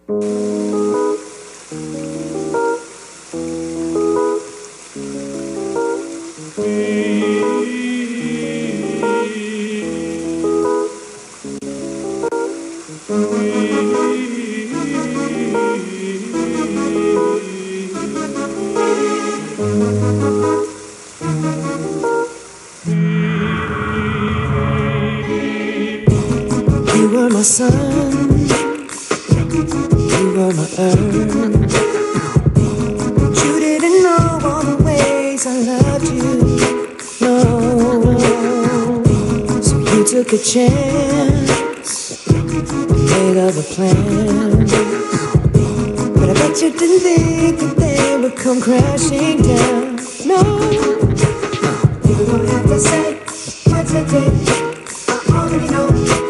You were my sun, you were my earth. But you didn't know all the ways I loved you, no. So you took a chance, made other plans. But I bet you didn't think that they would come crashing down, no. You don't have to say what you did, I already know.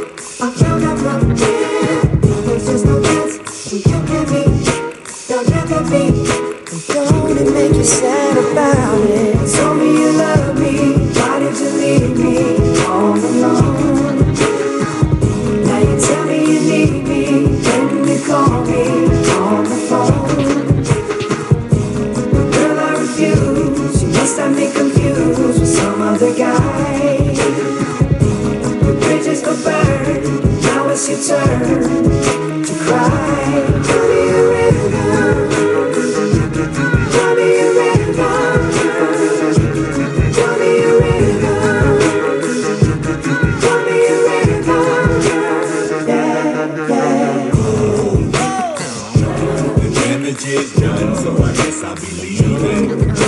There's just no chance when you and me, there'll never be. And don't it make you sad about it? Told me you love me, why did you leave me all alone? Now you tell me you need me, when you call me on the phone. Girl, I refuse, you must have me confused with some other guy. The bridges go burn, now it's your turn to cry. Tell me a river, tell me a river, tell me a river, tell me a river, yeah, yeah. The damage is done, so I guess I'll be leaving.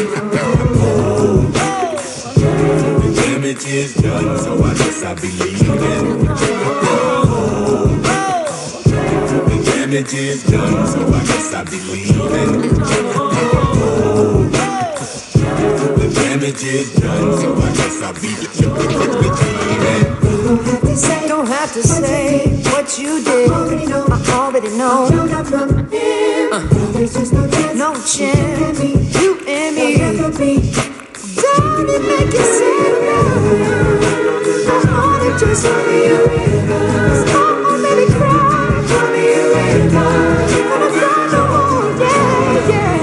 The damage is done, so I guess I'll be leaving. Damage is done, so I guess I'll be leaving. The damage is done, so I guess I'll be leaving. Don't have to say what you did, I already know. There's just no chance, you and me. Don't it make you sad now? I wanna just tell me a river, oh baby cry. Tell me a river, gonna cry no more, yeah, yeah.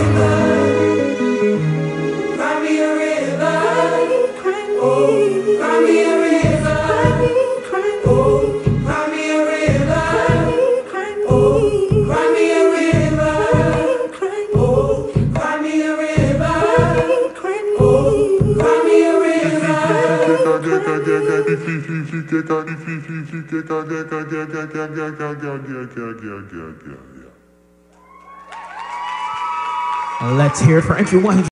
Cry me a river, cry me, oh, cry me a river, cry me, oh, cry me a river, cry me, oh, cry me a river, cry me, oh, cry me a river, cry me, oh, cry me a river. Let's hear it for everyone.